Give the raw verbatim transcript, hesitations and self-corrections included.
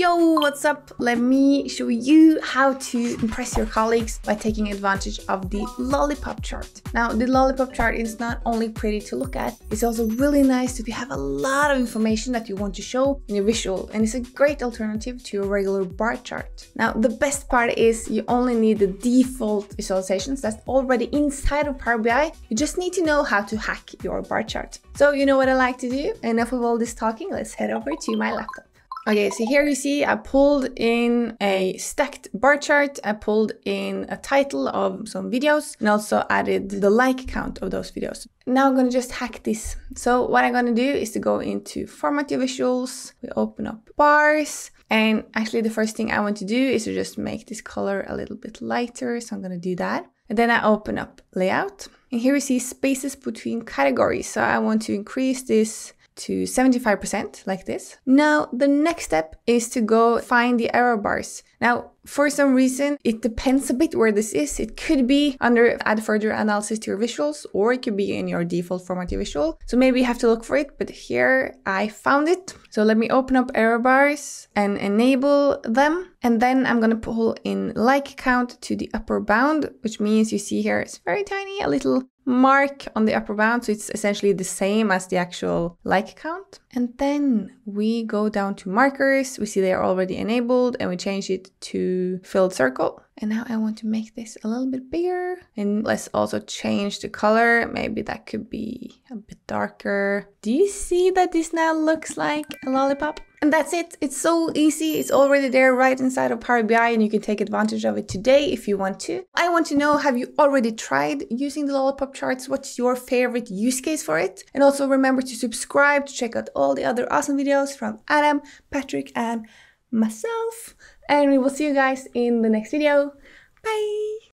Yo, what's up? Let me show you how to impress your colleagues by taking advantage of the lollipop chart. Now, the lollipop chart is not only pretty to look at, it's also really nice if you have a lot of information that you want to show in your visual, and it's a great alternative to your regular bar chart. Now, the best part is you only need the default visualizations that's already inside of Power B I. You just need to know how to hack your bar chart. So you know what I like to do? Enough of all this talking, let's head over to my laptop. Okay, so here you see I pulled in a stacked bar chart, I pulled in a title of some videos, and also added the like count of those videos. Now I'm gonna just hack this. So what I'm gonna do is to go into Format Your Visuals, we open up bars, and actually the first thing I want to do is to just make this color a little bit lighter, so I'm gonna do that. And then I open up Layout, and here you see spaces between categories, so I want to increase this to seventy-five percent like this. Now, the next step is to go find the error bars. Now, for some reason, it depends a bit where this is. It could be under Add Further Analysis to your visuals, or it could be in your default Format Your Visual. So maybe you have to look for it, but here I found it. So let me open up error bars and enable them. And then I'm gonna pull in like count to the upper bound, which means you see here it's very tiny, a little mark on the upper bound, so it's essentially the same as the actual like count. And then we go down to markers, we see they are already enabled, and we change it to filled circle. And now I want to make this a little bit bigger, and let's also change the color. Maybe that could be a bit darker. Do you see that this now looks like a lollipop? And that's it. It's so easy. It's already there right inside of Power B I, and you can take advantage of it today if you want to. I want to know, have you already tried using the lollipop charts? What's your favorite use case for it? And also remember to subscribe to check out all the other awesome videos from Adam, Patrick, and myself. And we will see you guys in the next video. Bye!